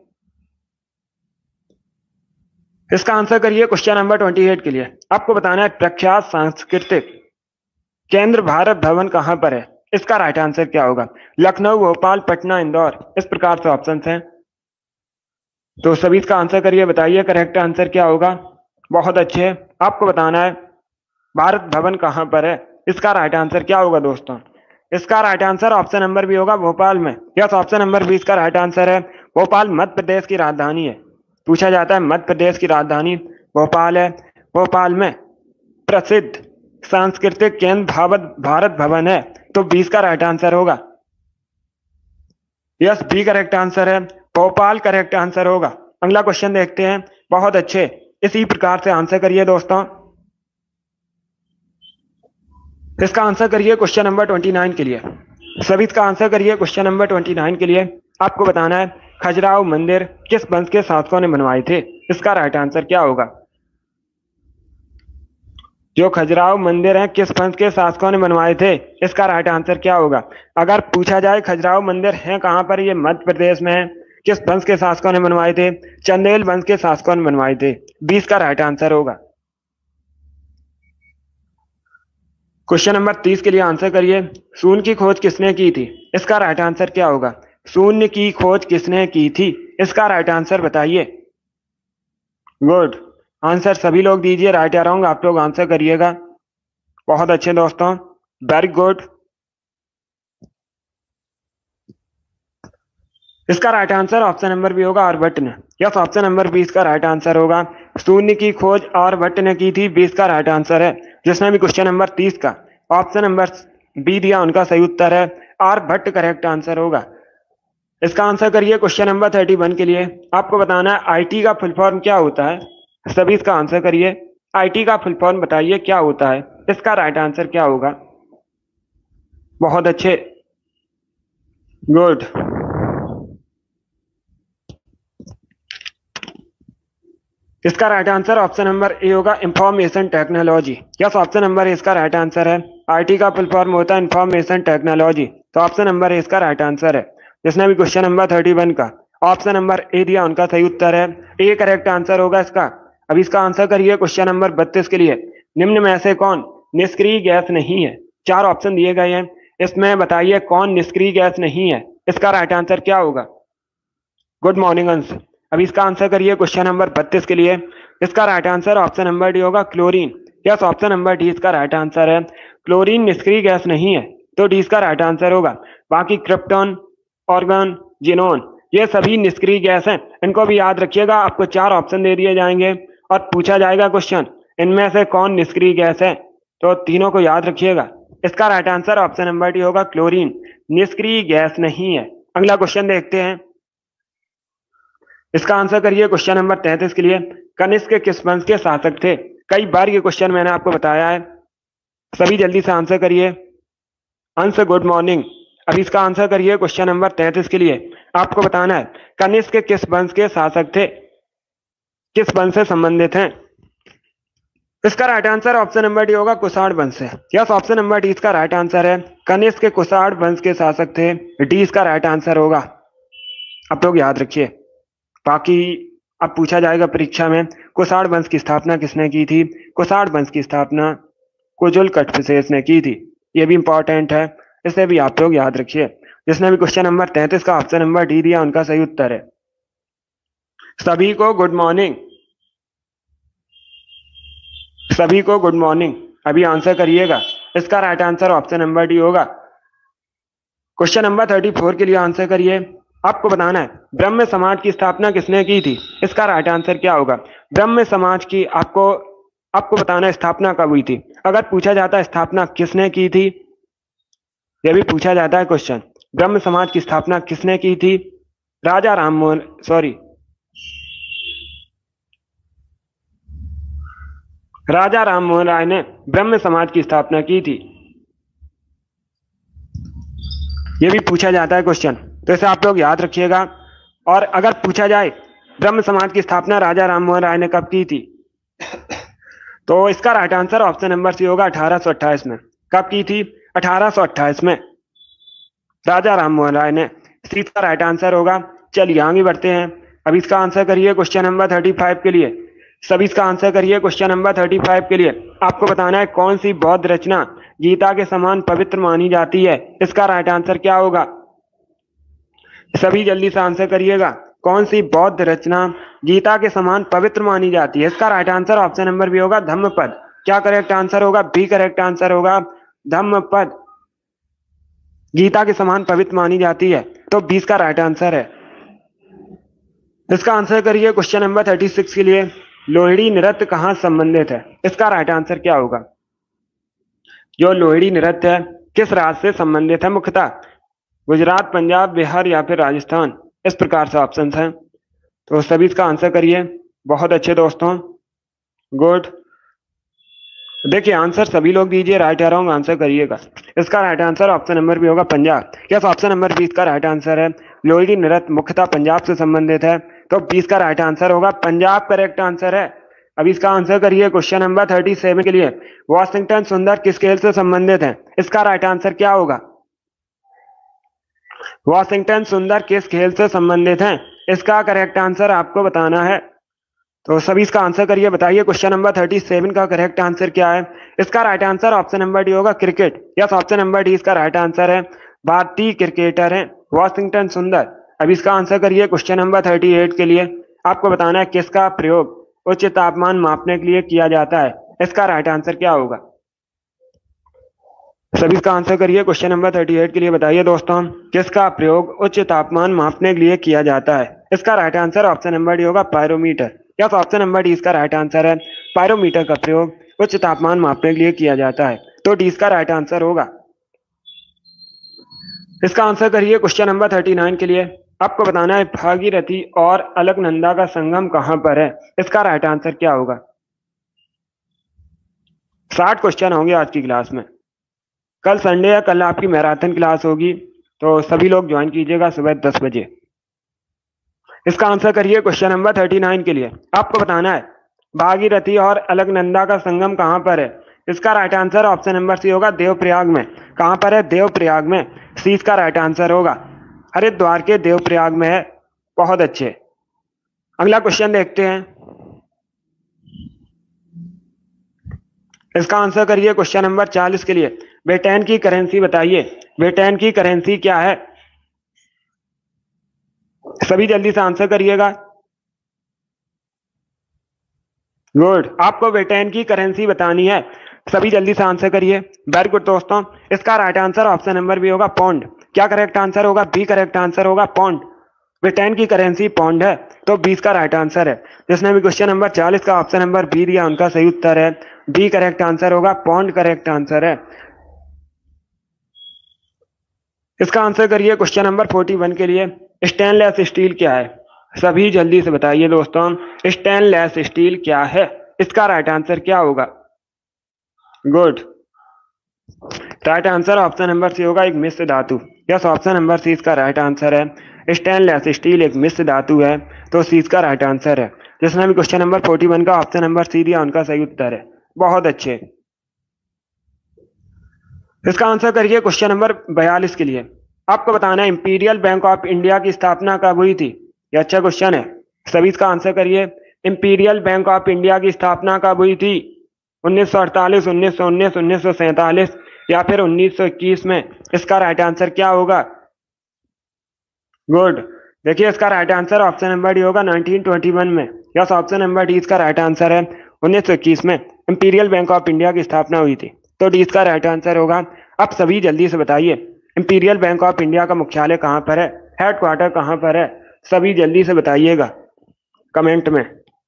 इसका आंसर करिए क्वेश्चन नंबर ट्वेंटी एट के लिए। आपको बताना है प्रख्यात सांस्कृतिक केंद्र भारत भवन कहां पर है? इसका राइट आंसर क्या होगा? लखनऊ, भोपाल, पटना, इंदौर। इस प्रकार से ऑप्शंस हैं, तो सभी इसका आंसर करिए, बताइए करेक्ट आंसर क्या होगा। बहुत अच्छे। आपको बताना है भारत भवन कहां पर है? इसका राइट आंसर क्या होगा दोस्तों? इसका right answer option number B होगा, भोपाल में। यस, ऑप्शन नंबर बी इसका राइट आंसर है। भोपाल मध्य प्रदेश की राजधानी है। पूछा जाता है मध्य प्रदेश की राजधानी भोपाल है। भोपाल में प्रसिद्ध सांस्कृतिक केंद्र भारत भारत भवन है, तो बी इसका राइट आंसर होगा। यस, बी करेक्ट आंसर है, भोपाल करेक्ट आंसर होगा। अगला क्वेश्चन देखते हैं। बहुत अच्छे, इसी प्रकार से आंसर करिए दोस्तों। इसका आंसर करिए क्वेश्चन नंबर ट्वेंटी नाइन के लिए। सभी इसका आंसर करिए क्वेश्चन नंबर ट्वेंटी नाइन के लिए। आपको बताना है खजुराहो मंदिर किस वंश के शासकों ने बनवाए थे? इसका राइट आंसर क्या होगा? जो खजुराहो मंदिर है किस वंश के शासकों ने बनवाए थे? इसका राइट आंसर क्या होगा? अगर पूछा जाए खजुराहो मंदिर है कहां पर, ये मध्य प्रदेश में है, किस वंश के शासकों ने बनवाए थे? चंदेल वंश के शासकों ने बनवाए थे। बीस का राइट आंसर होगा। क्वेश्चन नंबर तीस के लिए आंसर करिए। शून्य की खोज किसने की थी? इसका राइट आंसर क्या होगा? शून्य की खोज किसने की थी? इसका राइट आंसर बताइए। गुड आंसर सभी लोग दीजिए, राइट या रॉन्ग आप लोग आंसर करिएगा। बहुत अच्छे दोस्तों, वेरी गुड। इसका right answer option number B होगा, आर्यभट्ट ने। यस, ऑप्शन नंबर बीस का राइट आंसर होगा। शून्य की खोज आर्यभट्ट ने की थी, बीस का राइट आंसर है। जिसने भी क्वेश्चन नंबर तीस का ऑप्शन नंबर बी दिया उनका सही उत्तर है, आर्यभट्ट करेक्ट आंसर होगा। इसका आंसर करिए क्वेश्चन नंबर थर्टी वन के लिए। आपको बताना है आईटी का फुल फॉर्म क्या होता है। सभी इसका आंसर करिए। आईटी का फुल फॉर्म बताइए क्या होता है। इसका राइट आंसर क्या होगा। बहुत अच्छे, गुड। इसका right answer option number A होगा, information technology. Yes, option number A इसका राइट आंसर है। आईटी का फुल फॉर्म होता है इंफॉर्मेशन टेक्नोलॉजी, तो ऑप्शन नंबर ए इसका राइट आंसर है। जिसने भी क्वेश्चन नंबर थर्टी वन का ऑप्शन नंबर ए दिया उनका सही उत्तर है। ए करेक्ट आंसर होगा इसका। अब इसका आंसर करिए क्वेश्चन नंबर बत्तीस के लिए। निम्न में से कौन निष्क्रिय गैस नहीं है। चार ऑप्शन दिए गए हैं, इसमें बताइए कौन निष्क्रिय गैस नहीं है। इसका राइट आंसर क्या होगा। गुड मॉर्निंग अंश। अब इसका आंसर करिए क्वेश्चन नंबर बत्तीस के लिए। इसका right answer option number D होगा, chlorine. Yes, option number D इसका राइट आंसर है। क्लोरीन निष्क्रिय गैस नहीं है, तो डी इसका राइट आंसर होगा। बाकी क्रिप्टॉन, ऑर्गन, जिनोन ये सभी निष्क्रिय गैस हैं, इनको भी याद रखिएगा। आपको चार ऑप्शन दे दिए जाएंगे और पूछा जाएगा क्वेश्चन इनमें से कौन निष्क्रिय गैस है, तो तीनों को याद रखिएगा। इसका right answer option number D होगा, क्लोरीन निष्क्रिय गैस नहीं है। अगला क्वेश्चन देखते हैं। इसका आंसर करिए क्वेश्चन नंबर तैंतीस के लिए। कनिष्क किस वंश के शासक थे। कई बार ये क्वेश्चन मैंने आपको बताया है, सभी जल्दी से आंसर करिए। अंश गुड मॉर्निंग। अब इसका आंसर करिए क्वेश्चन नंबर तैंतीस के लिए। आपको बताना है कनिष्क किस वंश के शासक थे, किस वंश से संबंधित हैं। इसका right answer option number D होगा, कुषाण वंश है। यस, ऑप्शन नंबर डी इसका राइट आंसर है। कनिष्क कुषाण वंश के शासक थे, डी इसका राइट आंसर होगा। आप लोग याद रखिए। बाकी अब पूछा जाएगा परीक्षा में कुषाण वंश की स्थापना किसने की थी। कुषाण वंश की स्थापना कुजुल कटफिसेस ने की थी। ये भी इंपॉर्टेंट है, इसे भी आप लोग याद रखिए। जिसने भी क्वेश्चन नंबर तैंतीस का ऑप्शन नंबर डी दिया उनका सही उत्तर है। सभी को गुड मॉर्निंग, सभी को गुड मॉर्निंग। अभी आंसर करिएगा। इसका right answer option number D होगा। क्वेश्चन नंबर थर्टी फोर के लिए आंसर करिए। आपको बताना है ब्रह्म समाज की स्थापना किसने की थी। इसका राइट आंसर क्या होगा। ब्रह्म समाज की आपको आपको बताना है स्थापना कब हुई थी। अगर पूछा जाता है स्थापना किसने की थी, यह भी पूछा जाता है क्वेश्चन, ब्रह्म समाज की स्थापना किसने की थी। राजा राम मोहन सॉरी राजा राम मोहन राय ने ब्रह्म समाज की स्थापना की थी। यह भी पूछा जाता है क्वेश्चन, तो इसे आप लोग याद रखिएगा। और अगर पूछा जाए ब्रह्म समाज की स्थापना राजा राम मोहन राय ने कब की थी, तो इसका right answer option number C होगा, अठारह सौ अट्ठाईस में। कब की थी, अठारह सौ अट्ठाईस में राजा राम मोहन राय ने। सी का राइट आंसर होगा। चलिए आगे बढ़ते हैं। अब इसका आंसर करिए क्वेश्चन नंबर थर्टी फाइव के लिए। सभी इसका आंसर करिए क्वेश्चन नंबर थर्टी फाइव के लिए। आपको बताना है कौन सी बौद्ध रचना गीता के समान पवित्र मानी जाती है। इसका राइट आंसर क्या होगा। सभी जल्दी से आंसर करिएगा। कौन सी बौद्ध रचना गीता के समान पवित्र मानी जाती है। इसका right answer option number B होगा, धम्मपद। क्या करेक्ट आंसर होगा, बी करेक्ट आंसर होगा, धम्मपद गीता के समान पवित्र मानी जाती है, तो बीस का राइट आंसर है। इसका आंसर करिए क्वेश्चन नंबर थर्टी सिक्स के लिए। लोहड़ी नृत्य कहाँ संबंधित है। इसका राइट आंसर क्या होगा। जो लोहड़ी नृत्य है किस राज्य से संबंधित है मुख्यतः, गुजरात, पंजाब, बिहार या फिर राजस्थान। इस प्रकार से ऑप्शंस हैं, तो सभी इसका आंसर करिए। बहुत अच्छे दोस्तों, गुड। देखिए आंसर सभी लोग दीजिए, राइट या रॉन्ग आंसर करिएगा। इसका right answer option number B होगा, पंजाब। यस, ऑप्शन नंबर बीस का राइट आंसर है। लोहड़ी नृत्य मुख्यतः पंजाब से संबंधित है, तो बीस का राइट आंसर होगा, पंजाब करेक्ट आंसर है। अब इसका आंसर करिए क्वेश्चन नंबर थर्टी सेवन के लिए। वॉशिंगटन सुंदर किस खेल से संबंधित है। इसका राइट आंसर क्या होगा। वॉशिंगटन सुंदर किस खेल से संबंधित हैं, इसका करेक्ट आंसर आपको बताना है। तो सभी इसका आंसर करिए, बताइए क्वेश्चन नंबर थर्टी सेवन का करेक्ट आंसर क्या है। इसका right answer option number D होगा, cricket. Yes, option number D इसका राइट आंसर है। भारतीय क्रिकेटर हैं वॉशिंगटन सुंदर। अब इसका आंसर करिए क्वेश्चन नंबर थर्टी एट के लिए। आपको बताना है किसका प्रयोग उच्च तापमान मापने के लिए किया जाता है। इसका राइट आंसर क्या होगा। सभी इसका आंसर करिए क्वेश्चन नंबर थर्टी एट के लिए। बताइए दोस्तों किसका प्रयोग उच्च तापमान मापने के लिए किया जाता है। इसका right answer option number D होगा, pyrometer. Yes, option number D इसका राइट आंसर है। पायरोमीटर का प्रयोग उच्च तापमान मापने के लिए किया जाता है, तो डी इसका राइट आंसर होगा। इसका आंसर करिए क्वेश्चन नंबर थर्टी नाइन के लिए। आपको बताना है भागीरथी और अलकनंदा का संगम कहां पर है। इसका राइट आंसर क्या होगा। साठ क्वेश्चन होंगे आज की क्लास में। कल संडे है, कल आपकी मैराथन क्लास होगी, तो सभी लोग ज्वाइन कीजिएगा सुबह दस बजे। इसका आंसर करिए क्वेश्चन नंबर थर्टी नाइन के लिए। आपको बताना है भागीरथी और अलकनंदा का संगम कहां पर है। इसका right answer option number C होगा देवप्रयाग में। कहां पर है, देवप्रयाग में। सी इसका राइट आंसर होगा। हरिद्वार के देवप्रयाग में है। बहुत अच्छे। अगला क्वेश्चन देखते हैं। इसका आंसर करिए क्वेश्चन नंबर चालीस के लिए। ब्रिटेन की करेंसी बताइए। ब्रिटेन की करेंसी क्या है। सभी जल्दी से आंसर करिएगा। गुड, आपको ब्रिटेन की करेंसी बतानी है। सभी जल्दी से आंसर करिए। वेरी गुड दोस्तों, इसका right answer option number B होगा पौंड। क्या करेक्ट आंसर होगा, बी करेक्ट आंसर होगा पौंड। ब्रिटेन की करेंसी पौंड है, तो बीस का राइट आंसर है। जिसने भी क्वेश्चन नंबर चालीस का ऑप्शन नंबर बी दिया उनका सही उत्तर है बी करेक्ट आंसर होगा, पौंड करेक्ट आंसर है। इसका आंसर करिए क्वेश्चन नंबर फोर्टी वन के लिए। स्टेनलेस स्टील क्या है। सभी जल्दी से बताइए दोस्तों, स्टेनलेस स्टील क्या है। इसका राइट आंसर क्या होगा। Good, right answer option number C होगा एक मिश्र धातु। यस, ऑप्शन नंबर सी इसका राइट आंसर है। स्टेनलेस स्टील एक मिश्र धातु है, तो सी इसका राइट आंसर है। जिसने भी क्वेश्चन नंबर फोर्टी वन का ऑप्शन नंबर सी दिया उनका सही उत्तर है। बहुत अच्छे। इसका आंसर करिए क्वेश्चन नंबर बयालीस के लिए। आपको बताना है इंपीरियल बैंक ऑफ इंडिया की स्थापना कब हुई थी। यह अच्छा क्वेश्चन है, सभी इसका आंसर करिए। इंपीरियल बैंक ऑफ इंडिया की स्थापना कब हुई थी। उन्नीस सौ अड़तालीस, उन्नीस सौ उन्नीस, उन्नीस सौ सैंतालीस या फिर उन्नीस सौ इक्कीस में। इसका राइट आंसर क्या होगा। गुड, देखिए इसका right answer option number D होगा नाइनटीन ट्वेंटी वन में। यस, ऑप्शन नंबर डी इसका राइट आंसर है। उन्नीस सौ इक्कीस में इंपीरियल बैंक ऑफ इंडिया की स्थापना हुई थी, तो डी इसका राइट आंसर होगा। अब सभी जल्दी से बताइए इंपीरियल बैंक ऑफ इंडिया का मुख्यालय कहां पर है, हेडक्वार्टर कहां पर है। सभी जल्दी से बताइएगा कमेंट में।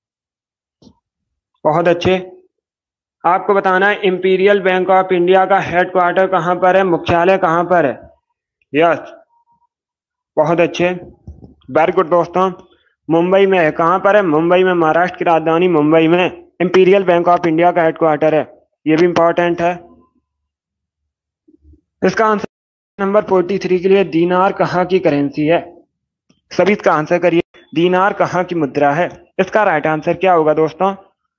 बहुत अच्छे। आपको बताना है इंपीरियल बैंक ऑफ इंडिया का हेडक्वार्टर कहां पर है, मुख्यालय कहां पर है। यस, बहुत अच्छे। वेरी गुड दोस्तों, मुंबई में है। कहां पर है, मुंबई में। महाराष्ट्र की राजधानी मुंबई में इंपीरियल बैंक ऑफ इंडिया का हेडक्वार्टर है। यह भी इंपॉर्टेंट है। इसका आंसर नंबर फोर्टी थ्री के लिए। दीनार कहां की करेंसी है। सभी इसका आंसर करिए। दीनार कहां की मुद्रा है। इसका राइट आंसर क्या होगा दोस्तों।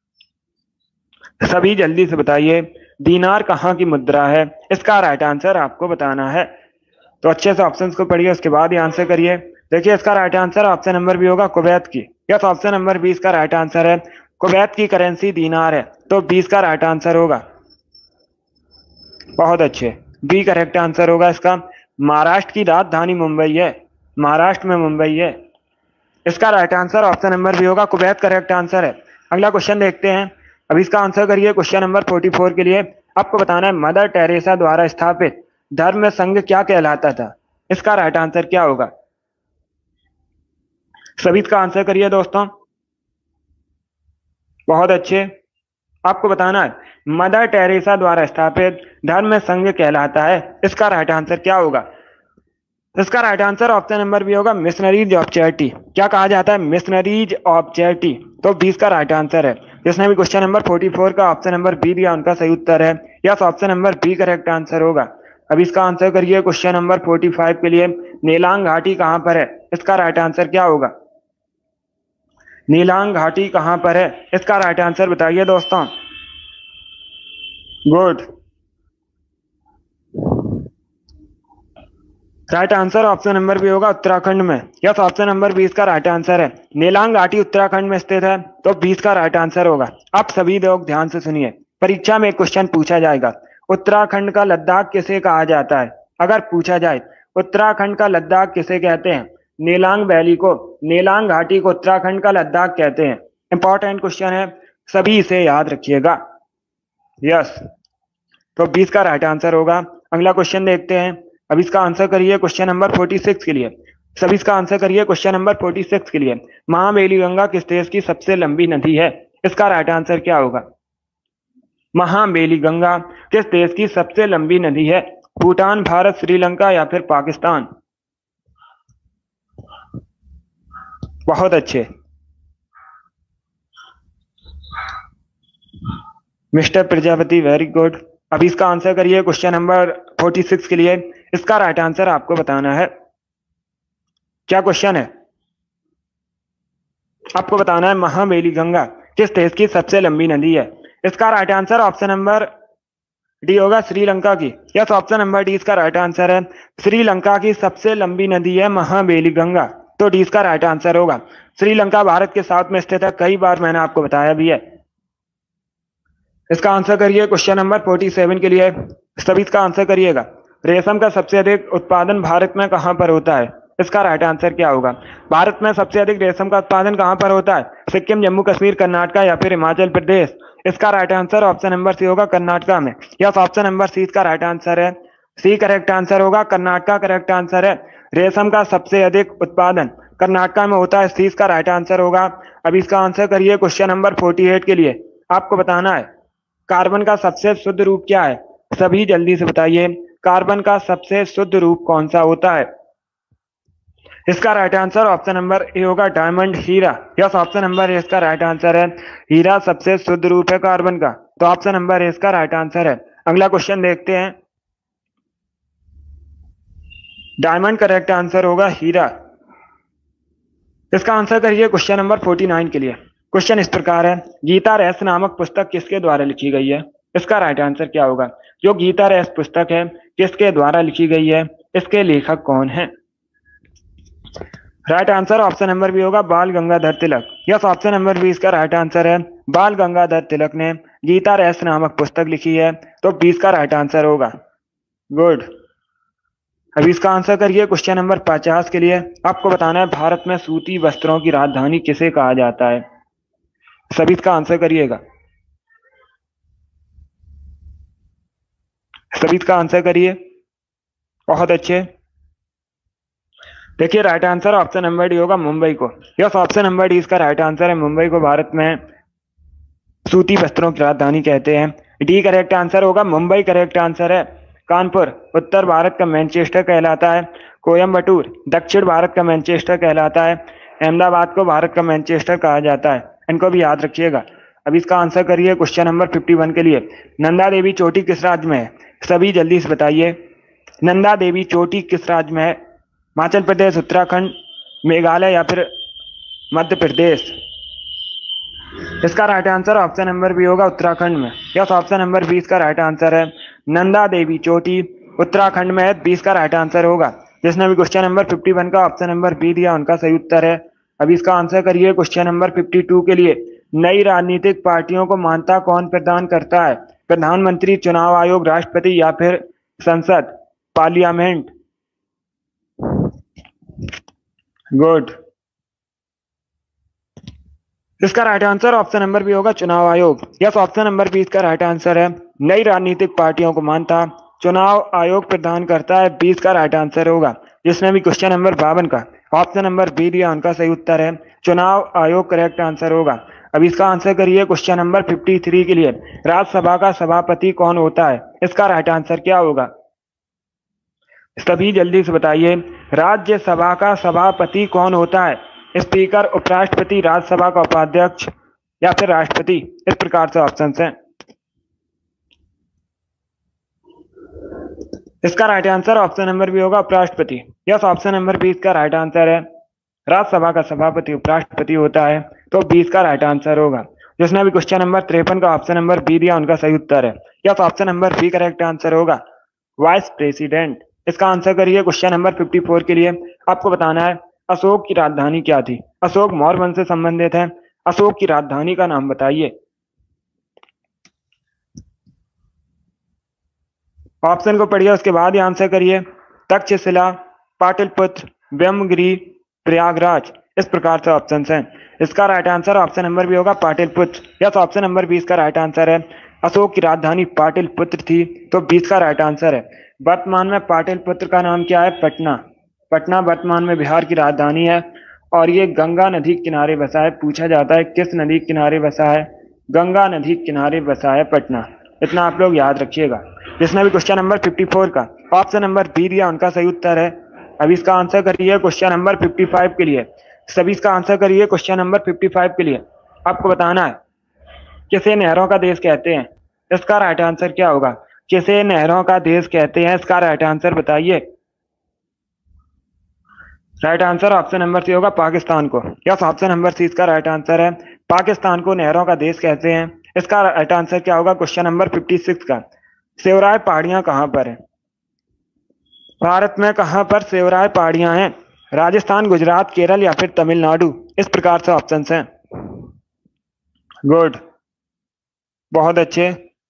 सभी जल्दी से बताइए दीनार कहां की मुद्रा है। इसका राइट आंसर आपको बताना है, तो अच्छे से ऑप्शंस को पढ़िए, उसके बाद ही आंसर करिए। देखिए इसका right answer option number B होगा कुवैत की। यस, ऑप्शन नंबर बी इसका राइट आंसर है। कुवैत की करेंसी दीनार है, तो बीस का राइट आंसर होगा। बहुत अच्छे, बी करेक्ट आंसर होगा इसका। महाराष्ट्र की राजधानी मुंबई है, महाराष्ट्र में मुंबई है। इसका right answer option number B होगा, कुवैत करेक्ट आंसर है। अगला क्वेश्चन देखते हैं। अब इसका आंसर करिए क्वेश्चन नंबर फोर्टी फोर के लिए। आपको बताना है मदर टेरेसा द्वारा स्थापित धर्म संघ क्या कहलाता था। इसका राइट आंसर क्या होगा। सभी इसका आंसर करिए दोस्तों। बहुत अच्छे। आपको बताना है मदर टेरेसा द्वारा स्थापित धर्म संघ कहलाता है। इसका राइट आंसर क्या होगा। इसका right answer option number B होगा मिशनरीज ऑफ चैरिटी। क्या कहा जाता है, मिशनरीज ऑफ चैरिटी, तो बीस का राइट आंसर है। जिसने भी क्वेश्चन नंबर फोर्टी फोर का ऑप्शन नंबर बी दिया उनका सही उत्तर है। Yes, option number B correct answer होगा। अब इसका आंसर करिए क्वेश्चन नंबर फोर्टी फाइव के लिए। नीलांग घाटी कहां पर है। इसका राइट आंसर क्या होगा। नीलांग घाटी कहां पर है। इसका राइट आंसर बताइए दोस्तों। Good, right answer option number B होगा उत्तराखंड में। यस, ऑप्शन नंबर बीस का राइट आंसर है। नीलांग घाटी उत्तराखंड में स्थित है, तो बीस का राइट आंसर होगा। आप सभी लोग ध्यान से सुनिए, परीक्षा में एक क्वेश्चन पूछा जाएगा। उत्तराखंड का लद्दाख किसे कहा जाता है। अगर पूछा जाए उत्तराखंड का लद्दाख किसे कहते हैं, नीलांग वैली को, नीलांग घाटी को उत्तराखंड का लद्दाख कहते हैं। इंपॉर्टेंट क्वेश्चन है, सभी इसे याद रखिएगा। यस, तो बीस का राइट आंसर होगा। अगला क्वेश्चन देखते हैं। अब इसका आंसर करिए क्वेश्चन नंबर फोर्टी सिक्स के लिए। सभी इसका आंसर करिए क्वेश्चन नंबर फोर्टी सिक्स के लिए। महाबेली गंगा किस देश की सबसे लंबी नदी है। इसका राइट आंसर क्या होगा। महाबेली गंगा किस देश की सबसे लंबी नदी है। भूटान, भारत, श्रीलंका या फिर पाकिस्तान। बहुत अच्छे मिस्टर प्रजापति, वेरी गुड। अब इसका आंसर करिए क्वेश्चन नंबर फोर्टी सिक्स के लिए। इसका राइट आंसर आपको बताना है। क्या क्वेश्चन है? आपको बताना है महावेली गंगा किस देश की सबसे लंबी नदी है। इसका right answer option number D होगा, श्रीलंका की। यस, ऑप्शन नंबर डी इसका राइट आंसर है। श्रीलंका की सबसे लंबी नदी है महावेली गंगा, तो डी इसका राइट आंसर होगा। श्रीलंका भारत के साउथ में स्थित है, कई बार मैंने आपको बताया भी है। इसका आंसर करिए क्वेश्चन नंबर फोर्टी सेवन के लिए। सभी इसका आंसर करिएगा। रेशम का सबसे अधिक उत्पादन भारत में कहां पर होता है? इसका राइट आंसर क्या होगा? भारत में सबसे अधिक रेशम का उत्पादन कहां पर होता है? सिक्किम, जम्मू कश्मीर, कर्नाटक या फिर हिमाचल प्रदेश? इसका right answer option number C होगा, कर्नाटका में। यस, ऑप्शन नंबर सी इसका राइट आंसर है। सी करेक्ट आंसर होगा, कर्नाटका करेक्ट आंसर है। रेशम का सबसे अधिक उत्पादन कर्नाटका में होता है, सी इसका राइट आंसर होगा। अब इसका आंसर करिए क्वेश्चन नंबर फोर्टी एट के लिए। आपको बताना है कार्बन का सबसे शुद्ध रूप क्या है? सभी जल्दी से बताइए, कार्बन का सबसे शुद्ध रूप कौन सा होता है? इसका right answer option number A होगा, डायमंड, हीरा। यस, ऑप्शन नंबर ए इसका राइट आंसर है। हीरा सबसे शुद्ध रूप है कार्बन का, तो ऑप्शन नंबर ए इसका राइट आंसर है। अगला क्वेश्चन देखते हैं। डायमंड करेक्ट आंसर होगा, हीरा। इसका आंसर करिए क्वेश्चन नंबर फोर्टी नाइन के लिए। क्वेश्चन इस प्रकार है, गीता रहस्य नामक पुस्तक किसके द्वारा लिखी गई है? इसका राइट आंसर क्या होगा? जो गीता रहस्य पुस्तक है किसके द्वारा लिखी गई है? इसके लेखक कौन है? Right answer option number B होगा, Bal Gangadhar Tilak. Yes, option number B इसका राइट आंसर है। बाल गंगाधर तिलक ने गीता रहस्य नामक पुस्तक लिखी है, तो बीस का राइट आंसर होगा। गुड। अब इसका आंसर करिए क्वेश्चन नंबर पचास के लिए। आपको बताना है भारत में सूती वस्त्रों की राजधानी किसे कहा जाता है? सभी इसका आंसर करिएगा। सभी इसका आंसर करिए। बहुत अच्छे। देखिए, right answer option number D होगा, मुंबई को। यस, ऑप्शन नंबर डी इसका राइट आंसर है। मुंबई को भारत में सूती वस्त्रों की राजधानी कहते हैं। डी करेक्ट आंसर होगा, मुंबई करेक्ट आंसर है। कानपुर उत्तर भारत का मैनचेस्टर कहलाता है। कोयम्बटूर दक्षिण भारत का मैनचेस्टर कहलाता है। अहमदाबाद को भारत का मैनचेस्टर कहा जाता है। इनको भी याद रखिएगा। अब इसका आंसर करिए क्वेश्चन नंबर फिफ्टी वन के लिए। नंदा देवी चोटी किस राज्य में है? सभी जल्दी से बताइए, नंदा देवी चोटी किस राज्य में है? हिमाचल प्रदेश, उत्तराखंड, मेघालय या फिर मध्य प्रदेश? इसका right answer option number B होगा, उत्तराखंड में। यस, ऑप्शन नंबर बी इसका राइट आंसर है। नंदा देवी चोटी उत्तराखंड में है, बीस का राइट आंसर होगा। जिसने भी क्वेश्चन नंबर फिफ्टी वन का ऑप्शन नंबर बी दिया उनका सही उत्तर है। अब इसका आंसर करिए क्वेश्चन नंबर फिफ्टी टू के लिए। नई राजनीतिक पार्टियों को मान्यता कौन प्रदान करता है? प्रधानमंत्री, चुनाव आयोग, राष्ट्रपति या फिर संसद, पार्लियामेंट? गुड। इसका right answer option number B होगा, चुनाव आयोग। यस, ऑप्शन नंबर बी इसका राइट आंसर है। नई राजनीतिक पार्टियों को मान्यता चुनाव आयोग प्रदान करता है, बीस का राइट आंसर होगा। जिसने भी क्वेश्चन नंबर बावन का ऑप्शन नंबर बी दिया उनका सही उत्तर है, चुनाव आयोग करेक्ट आंसर होगा। अब इसका आंसर करिए क्वेश्चन नंबर फिफ्टी थ्री के लिए। राज्यसभा का सभापति कौन होता है? इसका राइट आंसर क्या होगा? सभी जल्दी से बताइए, राज्यसभा का सभापति कौन होता है? स्पीकर, उपराष्ट्रपति, राज्यसभा का उपाध्यक्ष या फिर राष्ट्रपति? इस प्रकार से ऑप्शन हैं। इसका right answer option number B होगा, उपराष्ट्रपति। यस, ऑप्शन नंबर बी इसका राइट आंसर है। राज्यसभा का सभापति उपराष्ट्रपति होता है, तो बीस का राइट आंसर होगा। जिसने भी क्वेश्चन नंबर तिरपन का ऑप्शन नंबर बी दिया उनका सही उत्तर है। Yes, option number B correct answer होगा, वाइस प्रेसिडेंट। इसका आंसर करिए क्वेश्चन नंबर फिफ्टी फोर के लिए। आपको बताना है अशोक की राजधानी क्या थी? अशोक मौर्य वंश से संबंधित है। अशोक की राजधानी का नाम बताइए। ऑप्शन को पढ़िए, उसके बाद ही आंसर करिए। तक्षशिला, पाटलिपुत्र, ब्रह्मगिरी, प्रयागराज? इस प्रकार से ऑप्शन हैं। इसका right answer option number B होगा, Pataliputra. Yes, option number B इसका राइट आंसर है। अशोक की राजधानी पाटलिपुत्र थी, तो बीस का राइट आंसर है। वर्तमान में पाटलिपुत्र का नाम क्या है? पटना। पटना वर्तमान में बिहार की राजधानी है और ये गंगा नदी के किनारे बसा है। पूछा जाता है किस नदी के किनारे बसा है? गंगा नदी के किनारे बसा है पटना। इतना आप लोग याद रखिएगा। जिसने भी क्वेश्चन नंबर फिफ्टी फोर का ऑप्शन नंबर बी दिया उनका सही उत्तर है। अब इसका आंसर करिए क्वेश्चन नंबर फिफ्टी फाइव के लिए। सभी इसका आंसर करिए क्वेश्चन नंबर फिफ्टी फाइव के लिए। आपको बताना है किसे नहरों का देश कहते हैं, इसका राइट आंसर क्या होगा। किसे नहरों का देश कहते हैं, इसका राइट आंसर बताइए। Right answer option number C होगा पाकिस्तान को। यस, ऑप्शन नंबर सी इसका राइट आंसर है। पाकिस्तान को नहरों का देश कहते हैं। इसका राइट आंसर क्या होगा क्वेश्चन नंबर फिफ्टी सिक्स का। सेवराय पहाड़ियां कहां पर है, भारत में कहां पर सेवराय पहाड़ियां हैं, राजस्थान, गुजरात, केरल या फिर तमिलनाडु। इस प्रकार से ऑप्शंस हैं। गुड, बहुत अच्छे।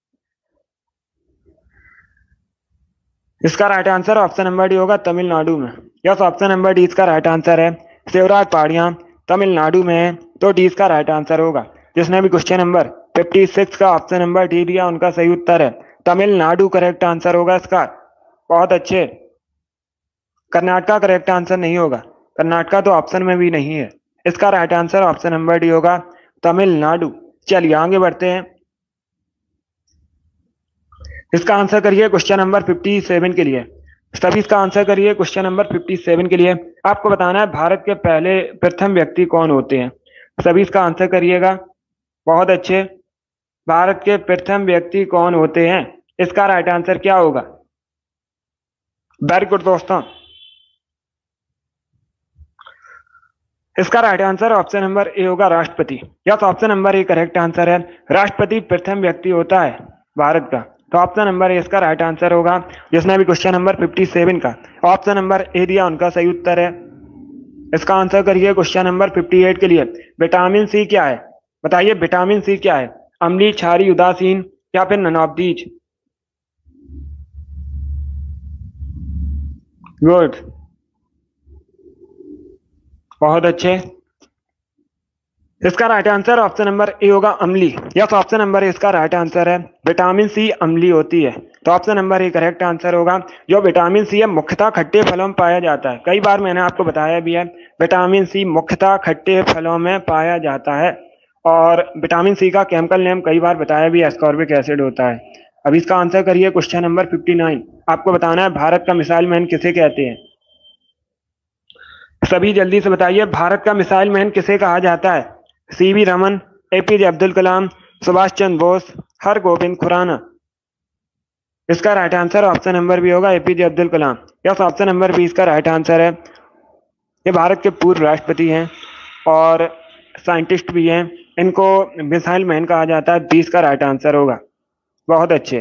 इसका right answer option number D होगा तमिलनाडु में। यस, ऑप्शन नंबर डी इसका राइट आंसर है। सेवराय पहाड़ियां तमिलनाडु में है, तो डी इसका राइट आंसर होगा। जिसने भी क्वेश्चन नंबर फिफ्टी सिक्स का ऑप्शन नंबर डी दिया उनका सही उत्तर है तमिलनाडु करेक्ट आंसर होगा इसका। बहुत अच्छे। कर्नाटका करेक्ट आंसर नहीं होगा, कर्नाटका तो ऑप्शन में भी नहीं है। इसका right answer option number D होगा तमिलनाडु। चलिए आगे बढ़ते हैं। इसका आंसर करिए क्वेश्चन नंबर फिफ्टी सेवन के लिए। सभी इसका आंसर करिए क्वेश्चन नंबर फिफ्टी सेवन के लिए। आपको बताना है भारत के पहले प्रथम व्यक्ति कौन होते हैं। सभी इसका आंसर करिएगा। बहुत अच्छे। भारत के प्रथम व्यक्ति कौन होते हैं, इसका राइट आंसर क्या होगा। वेरी गुड दोस्तों, इसका right answer option number A होगा राष्ट्रपति। Yes, option number A correct answer है। राष्ट्रपति प्रथम व्यक्ति होता है भारत का, तो ऑप्शन नंबर ए इसका राइट आंसर होगा। जिसने भी क्वेश्चन नंबर फिफ्टी सेवन का ऑप्शन नंबर ए दिया उनका सही उत्तर है। इसका आंसर करिए क्वेश्चन नंबर फिफ्टी एट के लिए। विटामिन सी क्या है, बताइए विटामिन सी क्या है, अम्लीय, क्षारीय, उदासीन या फिर नन ऑफ दीज। गुड, बहुत अच्छे। इसका right answer option number A होगा अम्लीय। यस, ऑप्शन नंबर ए इसका राइट आंसर है। विटामिन सी अम्लीय होती है, तो option number A correct answer होगा। जो विटामिन सी है मुख्यतः खट्टे फलों में पाया जाता है। कई बार मैंने आपको बताया भी है, विटामिन सी मुख्यतः खट्टे फलों में पाया जाता है। और विटामिन सी का केमिकल नेम कई बार बताया भी, एस्कॉर्बिक एसिड होता है। अब इसका आंसर करिए क्वेश्चन नंबर फिफ्टी नाइन। आपको बताना है भारत का मिसाइल मैन किसे कहते हैं। सभी जल्दी से बताइए, भारत का मिसाइल मैन किसे कहा जाता है। C V Raman, APJ Abdul Kalam, Subhash Chandra Bose, Hargobind Khorana. इसका right answer option number B होगा APJ Abdul Kalam. Yes, option number B इसका राइट आंसर है। ये भारत के पूर्व राष्ट्रपति हैं और साइंटिस्ट भी हैं। इनको मिसाइल मैन कहा जाता है। बीस का राइट आंसर होगा। बहुत अच्छे,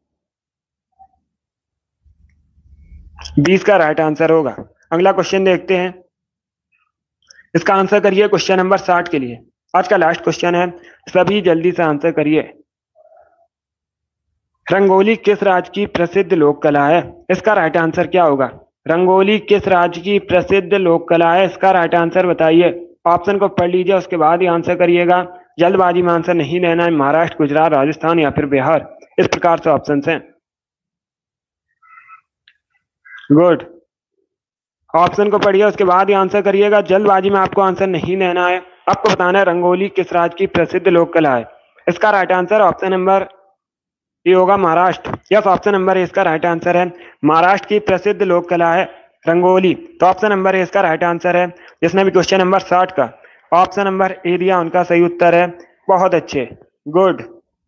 बीस का राइट आंसर होगा। अगला क्वेश्चन देखते हैं। इसका आंसर करिए क्वेश्चन नंबर साठ के लिए। आज का लास्ट क्वेश्चन है, सभी जल्दी से आंसर करिए। रंगोली किस राज्य की प्रसिद्ध लोक कला है, इसका राइट आंसर क्या होगा। रंगोली किस राज्य की प्रसिद्ध लोक कला है, इसका राइट आंसर बताइए। ऑप्शन को पढ़ लीजिए, उसके बाद ही आंसर करिएगा। जल्दबाजी में आंसर नहीं देना है। महाराष्ट्र, गुजरात, राजस्थान या फिर बिहार। इस प्रकार से ऑप्शन हैं। गुड, ऑप्शन को पढ़िए, उसके बाद ही आंसर करिएगा। जल्दबाजी में आपको आंसर नहीं देना है। आपको बताना है रंगोली किस राज्य की प्रसिद्ध लोक कला है। इसका right answer option number A होगा Maharashtra. Yes, option number A इसका राइट आंसर है। महाराष्ट्र की प्रसिद्ध लोक कला है रंगोली, तो ऑप्शन नंबर ए इसका राइट आंसर है। जिसने भी क्वेश्चन नंबर साठ का ऑप्शन नंबर ए दिया उनका सही उत्तर है। बहुत अच्छे, गुड,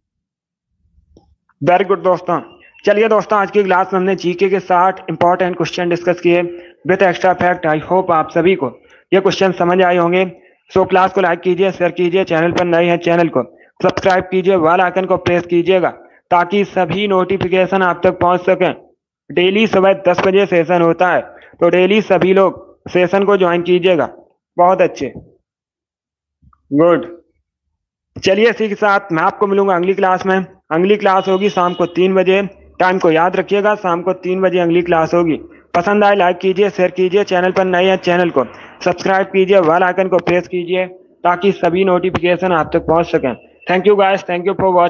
वेरी गुड दोस्तों। चलिए दोस्तों, आज की क्लास में हमने जीके के साठ इंपॉर्टेंट क्वेश्चन डिस्कस किए with extra fact. I hope आप सभी को ये क्वेश्चन समझ आए होंगे। सो क्लास को लाइक कीजिए, शेयर कीजिए, चैनल पर नए हैं चैनल को सब्सक्राइब कीजिए, बेल आइकन को प्रेस कीजिएगा ताकि सभी नोटिफिकेशन आप तक पहुंच सकें। डेली सुबह दस बजे सेशन होता है, तो डेली सभी लोग सेशन को ज्वाइन कीजिएगा। बहुत अच्छे, गुड। चलिए इसी के साथ मैं आपको मिलूंगा अगली क्लास में। अगली क्लास होगी शाम को तीन बजे। टाइम को याद रखिएगा, शाम को तीन बजे अगली क्लास होगी। पसंद आए लाइक कीजिए, शेयर कीजिए, चैनल पर नए हैं चैनल को सब्सक्राइब कीजिए, बेल आइकन को प्रेस कीजिए ताकि सभी नोटिफिकेशन आप तक पहुंच सकें। Thank you guys, thank you for watching.